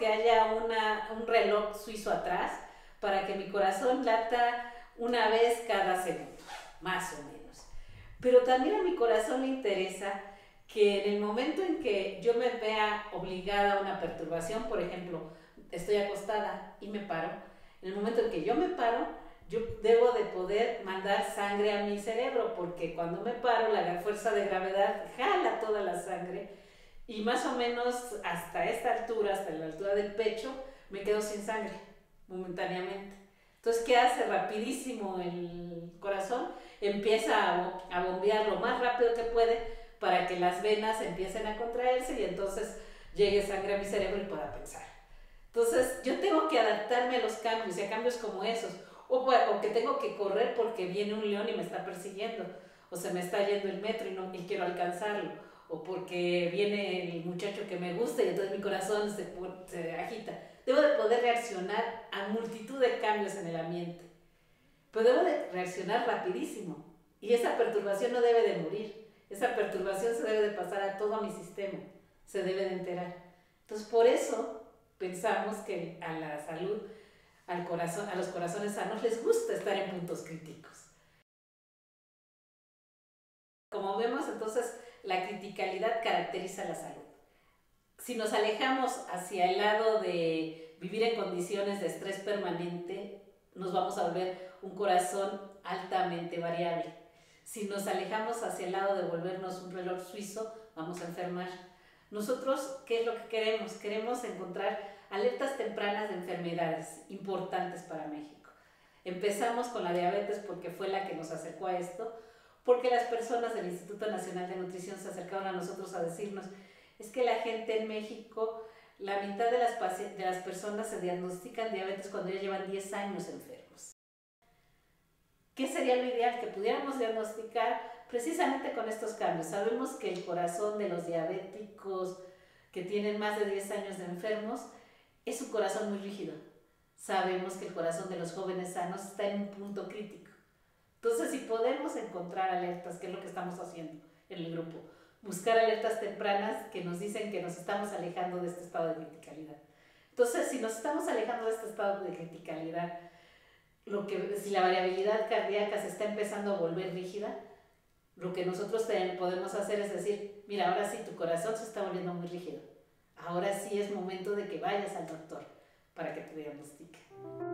haya un reloj suizo atrás para que mi corazón lata una vez cada segundo, más o menos. Pero también a mi corazón le interesa que en el momento en que yo me vea obligada a una perturbación, por ejemplo, estoy acostada y me paro, en el momento en que yo me paro, yo debo de poder mandar sangre a mi cerebro, porque cuando me paro la fuerza de gravedad jala toda la sangre y más o menos hasta esta altura, hasta la altura del pecho, me quedo sin sangre momentáneamente. Entonces, ¿qué hace? Rapidísimo el corazón empieza a bombear lo más rápido que puede para que las venas empiecen a contraerse y entonces llegue sangre a mi cerebro y pueda pensar. Entonces, yo tengo que adaptarme a los cambios y a cambios como esos. O que tengo que correr porque viene un león y me está persiguiendo. O se me está yendo el metro y quiero alcanzarlo. O porque viene el muchacho que me gusta y entonces mi corazón se agita. Debo de poder reaccionar a multitud de cambios en el ambiente. Pero debo de reaccionar rapidísimo. Y esa perturbación no debe de morir. Esa perturbación se debe de pasar a todo mi sistema. Se debe de enterar. Entonces, por eso pensamos que a la salud, al corazón, a los corazones sanos les gusta estar en puntos críticos. Como vemos, entonces, la criticalidad caracteriza la salud. Si nos alejamos hacia el lado de vivir en condiciones de estrés permanente, nos vamos a volver un corazón altamente variable. Si nos alejamos hacia el lado de volvernos un reloj suizo, vamos a enfermar. Nosotros, ¿qué es lo que queremos? Queremos encontrar alertas tempranas de enfermedades importantes para México. Empezamos con la diabetes porque fue la que nos acercó a esto, porque las personas del Instituto Nacional de Nutrición se acercaron a nosotros a decirnos, es que la gente en México, la mitad de las personas se diagnostican diabetes cuando ya llevan 10 años enfermos. ¿Qué sería lo ideal? Que pudiéramos diagnosticar precisamente con estos cambios. Sabemos que el corazón de los diabéticos que tienen más de 10 años de enfermos es un corazón muy rígido. Sabemos que el corazón de los jóvenes sanos está en un punto crítico. Entonces, si podemos encontrar alertas, que es lo que estamos haciendo en el grupo, buscar alertas tempranas que nos dicen que nos estamos alejando de este estado de criticalidad. Entonces, si nos estamos alejando de este estado de criticalidad, si la variabilidad cardíaca se está empezando a volver rígida, lo que nosotros podemos hacer es decir, mira, ahora sí tu corazón se está volviendo muy rígido. Ahora sí es momento de que vayas al doctor para que te diagnostique.